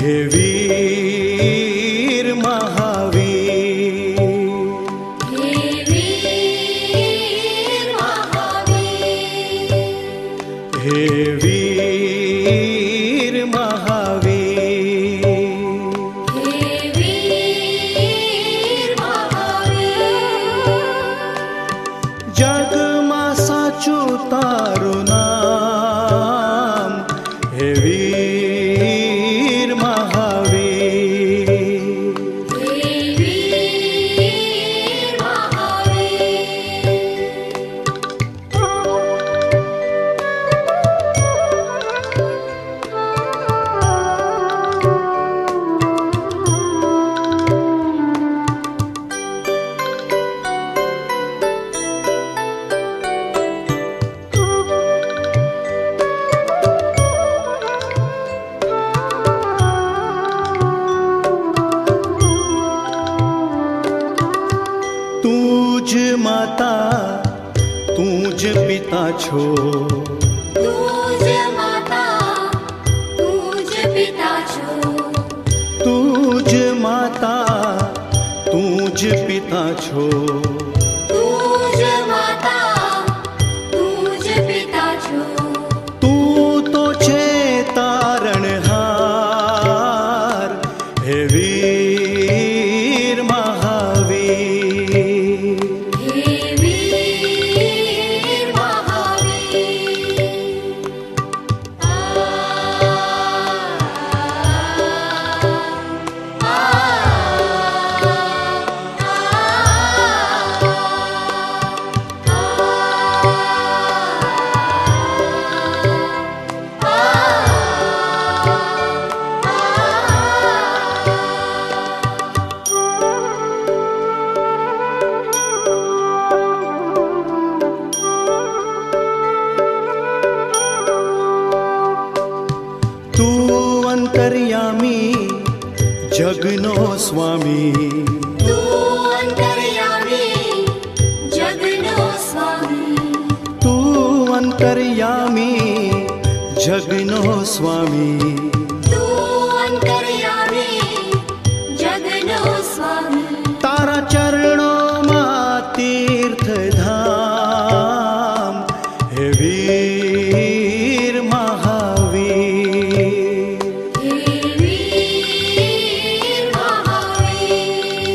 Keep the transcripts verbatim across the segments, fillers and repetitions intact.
हे वीर महावीर, हे वीर महावीर, हे वीर महावीर, हे वीर महावीर। जग मा साचू तारू नाम, हे वीर महावीर, हे वीर महावीर। तूज माता तूज पिता छो, तूज माता तूज पिता छो, तूज माता तूज पिता छो, तूज माता तूज पिता छो। तू तो छे तारणहार, हे वीर महावीर, हे वीर महावीर। आ आ तू अंतर्यामी जगनो स्वामी, तू अंतर्यामी जगनो स्वामी, तू अंतर्यामी जगनो स्वामी, तू अंतर्यामी जगनो स्वामी। तारा चरणों मा तीर्थ धाम, हे वीर महावीर, हे वीर महावीर।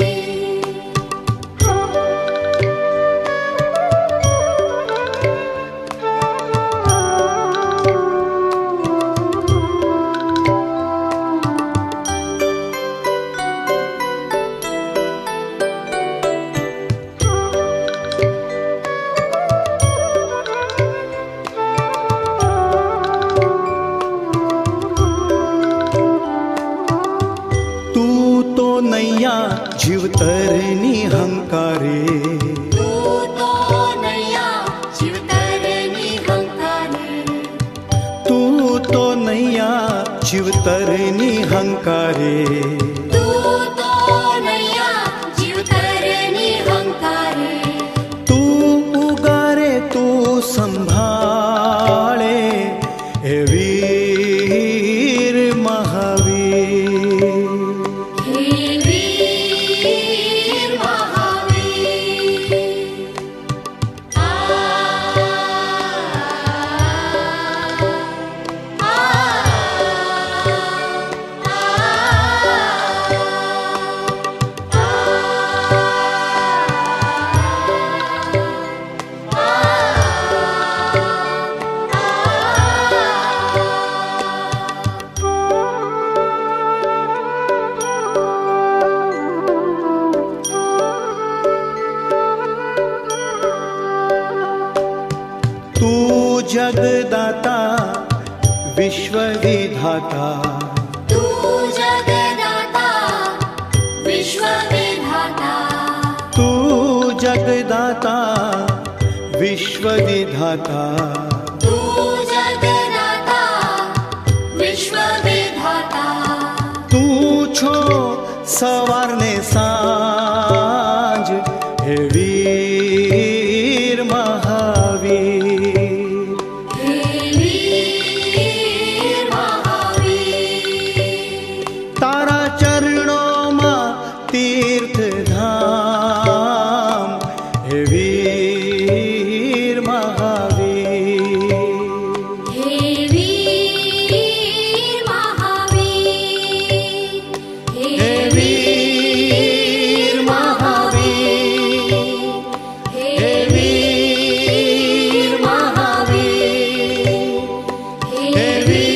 तू तो नैया जीवतरनी हंकारे, तू तो नैया शिवतरनी हंकारे, तू तो नैया जीवतरनी हंकारे, तू तो नैया शिवतरनी हंकारे। तू उगारे तू संभाळे, हे वीर महावीर, हे वीर महावीर। आ आ तू जगदाता विश्वविधाता, तू जगदाता विश्वविधाता, तू जगदाता विश्वविधाता, तू जगदाता विश्वविधाता। तू छो सवार ने सांज, हे वीर महावीर, हे वीर महावीर। हे वीर